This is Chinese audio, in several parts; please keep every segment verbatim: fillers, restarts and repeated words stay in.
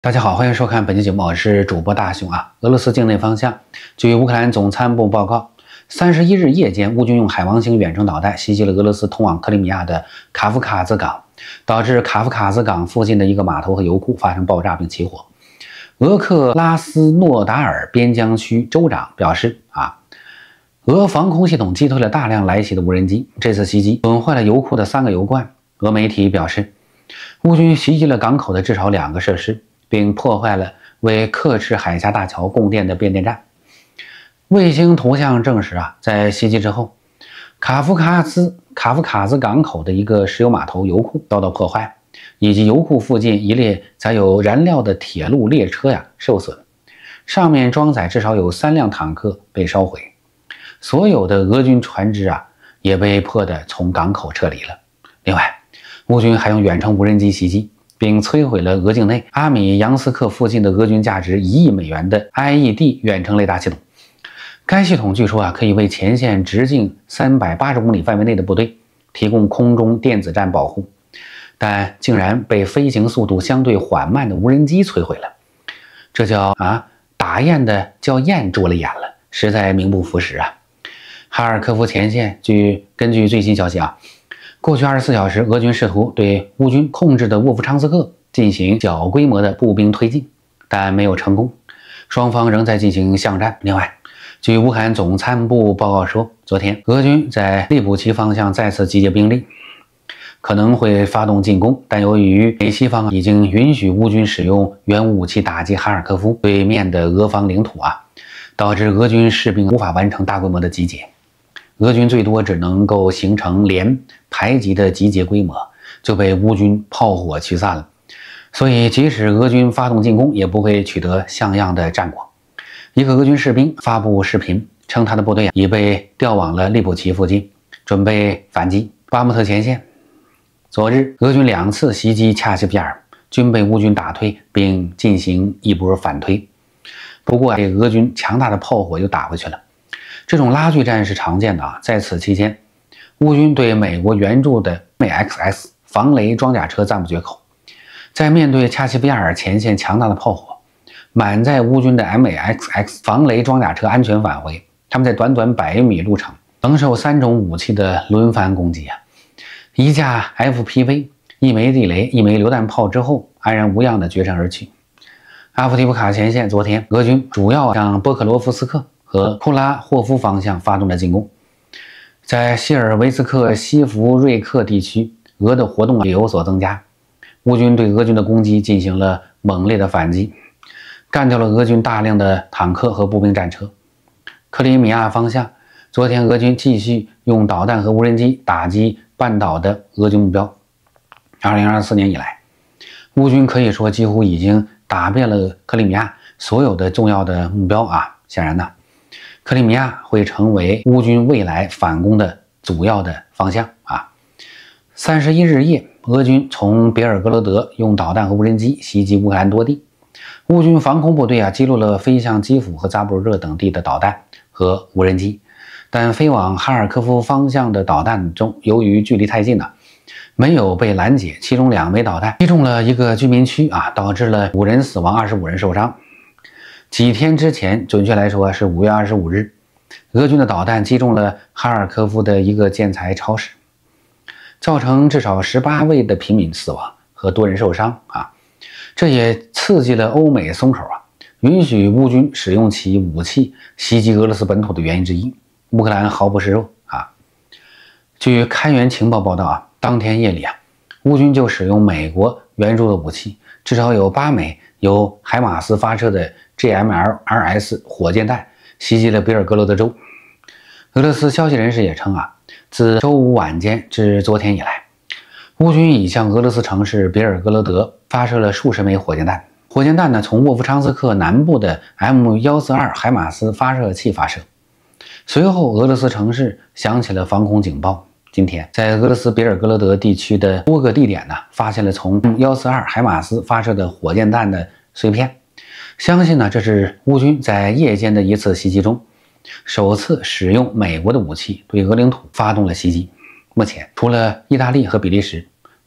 大家好，欢迎收看本期节目，我是主播大熊啊。俄罗斯境内方向，据乌克兰总参谋部报告，三十一日夜间，乌军用海王星远程导弹袭击了俄罗斯通往克里米亚的卡夫卡兹港，导致卡夫卡兹港附近的一个码头和油库发生爆炸并起火。俄克拉斯诺达尔边疆区州长表示啊，俄防空系统击退了大量来袭的无人机，这次袭击损坏了油库的三个油罐。俄媒体表示，乌军袭击了港口的至少两个设施，并破坏了为克赤海峡大桥供电的变电站。卫星图像证实啊，在袭击之后，卡夫卡兹卡夫卡兹港口的一个石油码头油库遭到破坏，以及油库附近一列载有燃料的铁路列车呀受损，上面装载至少有三辆坦克被烧毁。所有的俄军船只啊也被迫的从港口撤离了。另外，乌军还用远程无人机袭击，并摧毁了俄境内阿米扬斯克附近的俄军价值一亿美元的 I E D 远程雷达系统。该系统据说啊，可以为前线直径三百八十公里范围内的部队提供空中电子战保护，但竟然被飞行速度相对缓慢的无人机摧毁了。这叫啊打雁的叫雁啄了眼了，实在名不副实啊。哈尔科夫前线据根据最新消息啊，过去二十四小时，俄军试图对乌军控制的沃夫昌斯克进行小规模的步兵推进，但没有成功，双方仍在进行巷战。另外，据乌克兰总参谋部报告说，昨天俄军在利普奇方向再次集结兵力，可能会发动进攻，但由于美西方已经允许乌军使用原武器打击哈尔科夫对面的俄方领土啊，导致俄军士兵无法完成大规模的集结。俄军最多只能够形成连排级的集结规模，就被乌军炮火驱散了。所以，即使俄军发动进攻，也不会取得像样的战果。一个俄军士兵发布视频，称他的部队已被调往了利普奇附近，准备反击巴木特前线。昨日，俄军两次袭击恰西比尔，均被乌军打退，并进行一波反推。不过，这俄军强大的炮火又打回去了。这种拉锯战是常见的啊！在此期间，乌军对美国援助的 M X X 防雷装甲车赞不绝口。在面对恰西比尔前线强大的炮火，满载乌军的 M X X 防雷装甲车安全返回。他们在短短百余米路程，承受三种武器的轮番攻击啊！一架 F P V、一枚地雷、一枚榴弹炮之后，安然无恙地绝尘而去。阿夫迪夫卡前线，昨天俄军主要向波克罗夫斯克和库拉霍夫方向发动了进攻。在希尔维茨克西弗瑞克地区，俄的活动也有所增加。乌军对俄军的攻击进行了猛烈的反击，干掉了俄军大量的坦克和步兵战车。克里米亚方向，昨天俄军继续用导弹和无人机打击半岛的俄军目标。二零二四年以来，乌军可以说几乎已经打遍了克里米亚所有的重要的目标啊！显然呢，克里米亚会成为乌军未来反攻的主要的方向啊！三十一日夜，俄军从别尔格罗德用导弹和无人机袭击乌克兰多地，乌军防空部队啊击落了飞向基辅和扎波罗热等地的导弹和无人机，但飞往哈尔科夫方向的导弹中，由于距离太近呢、啊，没有被拦截，其中两枚导弹击中了一个居民区啊，导致了五人死亡，二十五人受伤。几天之前，准确来说是五月二十五日，俄军的导弹击中了哈尔科夫的一个建材超市，造成至少十八位的平民死亡和多人受伤啊！这也刺激了欧美松口啊，允许乌军使用其武器袭击俄罗斯本土的原因之一。乌克兰毫不示弱啊！据开源情报报道啊，当天夜里啊，乌军就使用美国援助的武器，至少有八枚由海马斯发射的 G M L R S 火箭弹袭击了别尔格罗德州。俄罗斯消息人士也称啊，自周五晚间至昨天以来，乌军已向俄罗斯城市别尔格罗德发射了数十枚火箭弹。火箭弹呢，从沃夫昌斯克南部的 M 一四二海马斯发射器发射。随后，俄罗斯城市响起了防空警报。今天，在俄罗斯别尔格罗德地区的多个地点呢，发现了从一四二海马斯发射的火箭弹的碎片。相信呢，这是乌军在夜间的一次袭击中，首次使用美国的武器对俄领土发动了袭击。目前，除了意大利和比利时，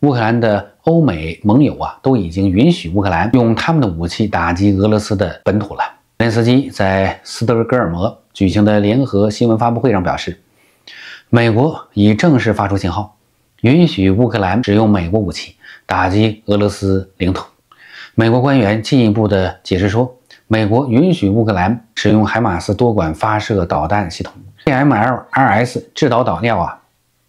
乌克兰的欧美盟友啊，都已经允许乌克兰用他们的武器打击俄罗斯的本土了。泽连斯基在斯德哥尔摩举行的联合新闻发布会上表示，美国已正式发出信号，允许乌克兰使用美国武器打击俄罗斯领土。美国官员进一步的解释说，美国允许乌克兰使用海马斯多管发射导弹系统 G M L R S 制导导药啊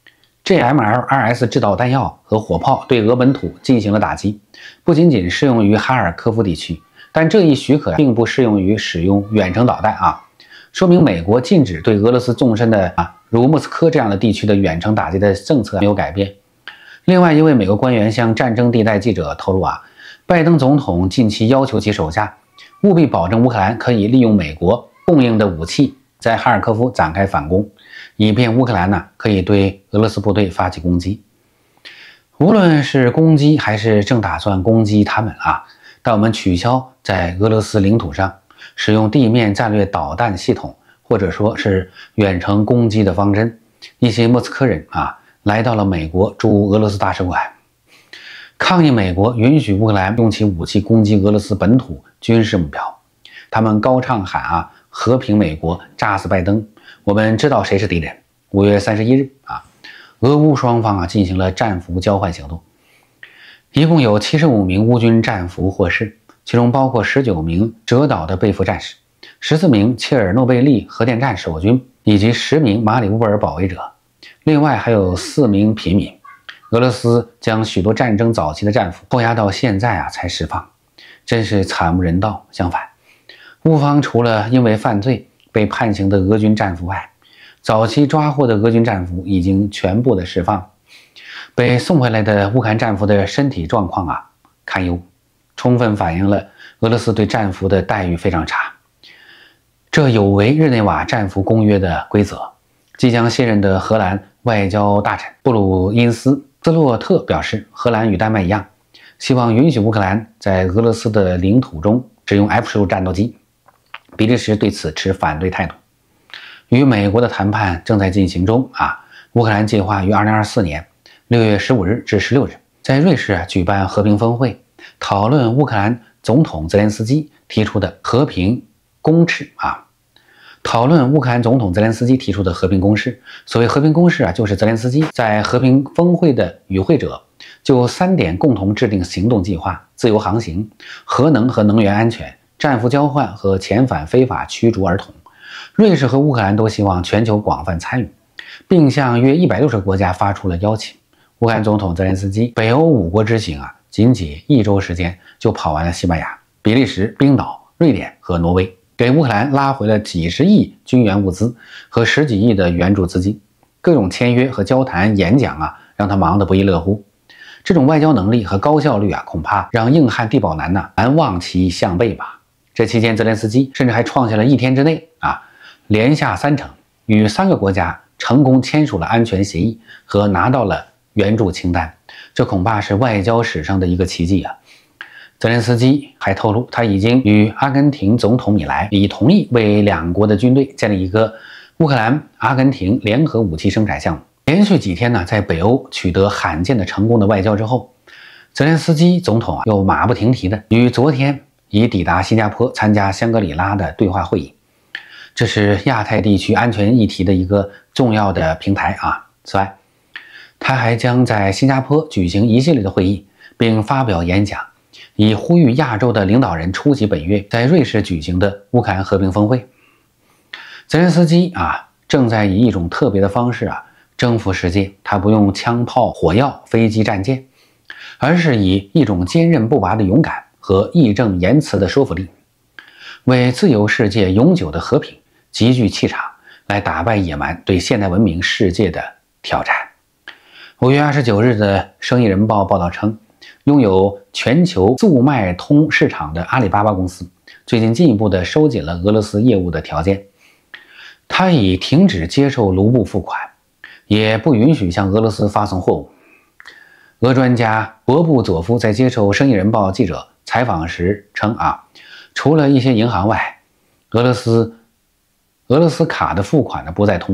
，G M L R S 制导弹药和火炮对俄本土进行了打击，不仅仅适用于哈尔科夫地区，但这一许可并不适用于使用远程导弹啊，说明美国禁止对俄罗斯纵深的啊，如莫斯科这样的地区的远程打击的政策没有改变。另外一位美国官员向战争地带记者透露啊，拜登总统近期要求其手下务必保证乌克兰可以利用美国供应的武器在哈尔科夫展开反攻，以便乌克兰呢可以对俄罗斯部队发起攻击。无论是攻击还是正打算攻击他们啊，但我们取消在俄罗斯领土上使用地面战略导弹系统，或者说是远程攻击的方针。一些莫斯科人啊来到了美国驻俄罗斯大使馆，抗议美国允许乌克兰用其武器攻击俄罗斯本土军事目标。他们高唱喊啊，和平美国，炸死拜登，我们知道谁是敌人。五月三十一日啊，俄乌双方啊进行了战俘交换行动，一共有七十五名乌军战俘获释，其中包括十九名折岛的被俘战士，十四名切尔诺贝利核电站守军，以及十名马里乌波尔保卫者，另外还有四名平民。俄罗斯将许多战争早期的战俘扣押到现在啊才释放，真是惨无人道。相反，乌方除了因为犯罪被判刑的俄军战俘外，早期抓获的俄军战俘已经全部的释放。被送回来的乌克兰战俘的身体状况啊堪忧，充分反映了俄罗斯对战俘的待遇非常差，这有违日内瓦战俘公约的规则。即将卸任的荷兰外交大臣布鲁因斯斯洛特表示，荷兰与丹麦一样，希望允许乌克兰在俄罗斯的领土中使用 F 十五战斗机。比利时对此持反对态度。与美国的谈判正在进行中啊，乌克兰计划于二零二四年六月十五日至十六日在瑞士举办和平峰会，讨论乌克兰总统泽连斯基提出的和平公示啊。讨论乌克兰总统泽连斯基提出的和平公示。所谓和平公示啊，就是泽连斯基在和平峰会的与会者就三点共同制定行动计划：自由航行、核能和能源安全、战俘交换和遣返非法驱逐儿童。瑞士和乌克兰都希望全球广泛参与，并向约一百六十个国家发出了邀请。乌克兰总统泽连斯基北欧五国之行啊，仅仅一周时间就跑完了西班牙、比利时、冰岛、瑞典和挪威，给乌克兰拉回了几十亿军援物资和十几亿的援助资金。各种签约和交谈、演讲啊，让他忙得不亦乐乎。这种外交能力和高效率啊，恐怕让硬汉地保男呐、啊、难望其项背吧。这期间，泽连斯基甚至还创下了一天之内啊连下三城，与三个国家成功签署了安全协议和拿到了援助清单，这恐怕是外交史上的一个奇迹啊。泽连斯基还透露，他已经与阿根廷总统米莱已同意为两国的军队建立一个乌克兰阿根廷联合武器生产项目。连续几天呢，在北欧取得罕见的成功的外交之后，泽连斯基总统啊又马不停蹄的于昨天已抵达新加坡参加香格里拉的对话会议，这是亚太地区安全议题的一个重要的平台啊。此外，他还将在新加坡举行一系列的会议，并发表演讲，以呼吁亚洲的领导人出席本月在瑞士举行的乌克兰和平峰会。泽连斯基啊，正在以一种特别的方式啊征服世界。他不用枪炮、火药、飞机、战舰，而是以一种坚韧不拔的勇敢和义正言辞的说服力，为自由世界永久的和平极具气场，来打败野蛮对现代文明世界的挑战。五月二十九日的《生意人报》报道称，拥有全球速卖通市场的阿里巴巴公司最近进一步的收紧了俄罗斯业务的条件，它已停止接受卢布付款，也不允许向俄罗斯发送货物。俄专家博布佐夫在接受《生意人报》记者采访时称啊，除了一些银行外，俄罗斯俄罗斯卡的付款呢不再通过了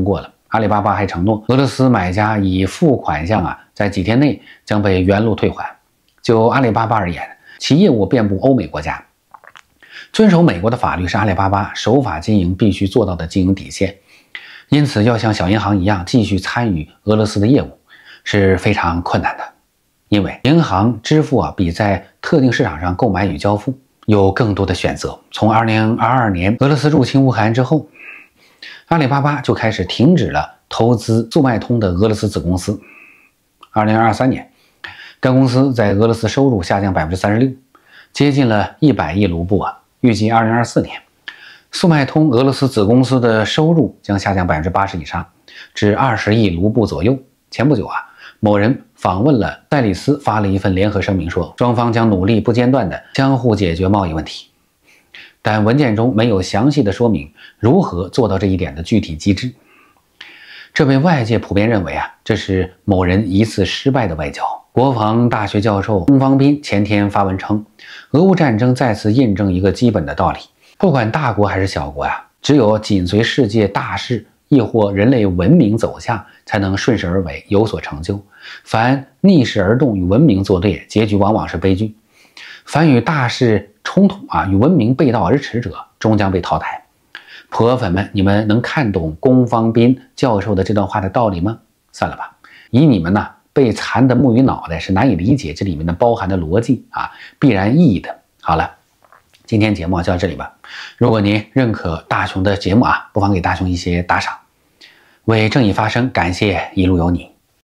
阿里巴巴还承诺，俄罗斯买家已付款项啊，在几天内将被原路退还。就阿里巴巴而言，其业务遍布欧美国家，遵守美国的法律是阿里巴巴守法经营必须做到的经营底线。因此，要像小银行一样继续参与俄罗斯的业务是非常困难的，因为银行支付啊比在特定市场上购买与交付有更多的选择。从二零二二年俄罗斯入侵乌克兰之后，阿里巴巴就开始停止了投资速卖通的俄罗斯子公司。二零二三年，该公司在俄罗斯收入下降 百分之三十六， 接近了一百亿卢布啊。预计二零二四年，速卖通俄罗斯子公司的收入将下降 百分之八十 以上，至二十亿卢布左右。前不久啊，某人访问了戴里斯，发了一份联合声明说，双方将努力不间断地相互解决贸易问题。但文件中没有详细的说明如何做到这一点的具体机制。这被外界普遍认为啊，这是某人一次失败的外交。国防大学教授龚方斌前天发文称，俄乌战争再次印证一个基本的道理：不管大国还是小国呀、啊，只有紧随世界大势，亦或人类文明走向，才能顺势而为，有所成就。凡逆势而动与文明作对，结局往往是悲剧。凡与大势冲突啊，与文明背道而驰者，终将被淘汰。普俄粉们，你们能看懂龚方斌教授的这段话的道理吗？算了吧，以你们呢被残的木鱼脑袋是难以理解这里面的包含的逻辑啊，必然意义的。好了，今天节目就到这里吧。如果您认可大雄的节目啊，不妨给大雄一些打赏，为正义发声。感谢一路有你。